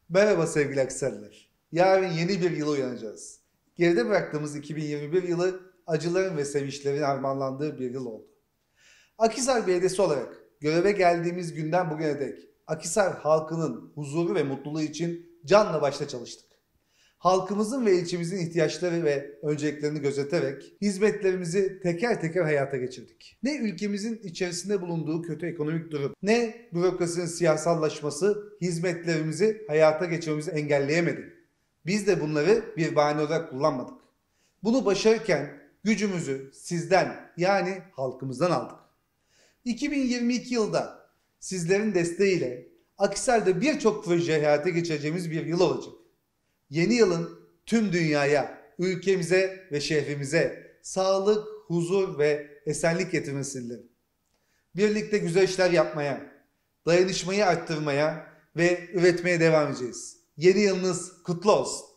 Merhaba sevgili Akhisarlılar. Yarın yeni bir yıla uyanacağız. Geride bıraktığımız 2021 yılı acıların ve sevinçlerin harmanlandığı bir yıl oldu. Akhisar Belediyesi olarak göreve geldiğimiz günden bugüne dek Akhisar halkının huzuru ve mutluluğu için canla başla çalıştık. Halkımızın ve ilçemizin ihtiyaçları ve önceliklerini gözeterek hizmetlerimizi teker teker hayata geçirdik. Ne ülkemizin içerisinde bulunduğu kötü ekonomik durum, ne bürokrasinin siyasallaşması hizmetlerimizi hayata geçirmemizi engelleyemedi. Biz de bunları bir bahane olarak kullanmadık. Bunu başarırken gücümüzü sizden yani halkımızdan aldık. 2022 yılda sizlerin desteğiyle Akhisar'da birçok proje hayata geçireceğimiz bir yıl olacak. Yeni yılın tüm dünyaya, ülkemize ve şehrimize sağlık, huzur ve esenlik getirmesini dilerim. Birlikte güzel işler yapmaya, dayanışmayı arttırmaya ve üretmeye devam edeceğiz. Yeni yılınız kutlu olsun.